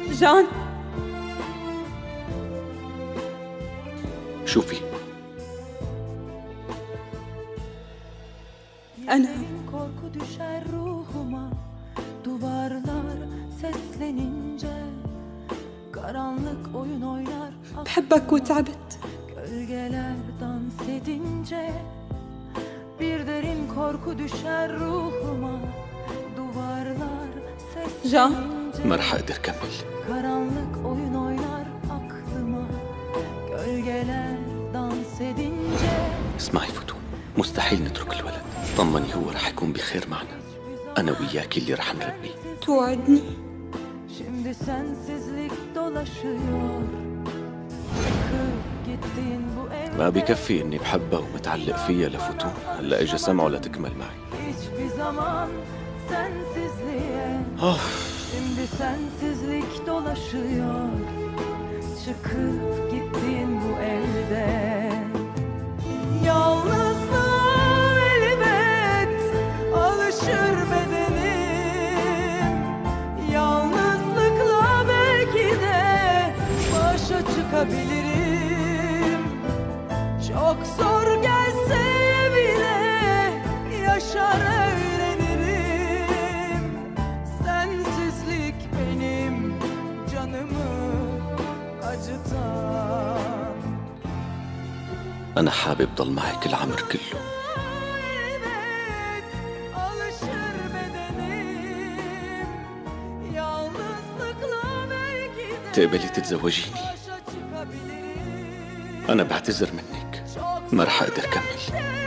جان، شوفي، أنا korku düşer ruhuma, duvarlar seslenince, karanlık oyun oynar, بحبك وتعبت. gölgeler dans edince, bir derin korku düşer ruhuma, duvarlar seslenince, ما رح أقدر كمل. karanlık oyun oynar aklıma, gölgeler dans edince. اسمعي فتون، مستحيل نترك الولد. طمني، هو رح يكون بخير معنا. أنا وياكي اللي رح نربيه. توعدني؟ Şimdi sensizlik dolaşıyor. Çıkıp gittin bu evden. ما بكفي إني بحبها ومتعلق فيها لفتون، هلا إجا سمعه لتكمل معي. Hiçbir zaman sensizliğe. Şimdi sensizlik dolaşıyor. Çıkıp gittin bu evden. Yalnızlığa elbet alışır bedenim. Yalnızlıkla belki de başa çıkabilirim. Çok zor gelse bile yaşar öğrenirim. Sensizlik benim canımı acıtan. أنا حابب ضل معك العمر كله. Elbet alışır bedenim. Yalnızlıkla belki de تقبلي تتزوجيني؟ başa çıkabilirim. أنا بعتذر منك، ما رح أقدر كمل.